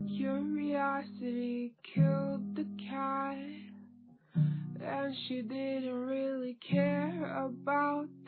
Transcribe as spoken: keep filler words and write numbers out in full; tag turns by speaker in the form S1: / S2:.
S1: Curiosity killed the cat, and she didn't really care about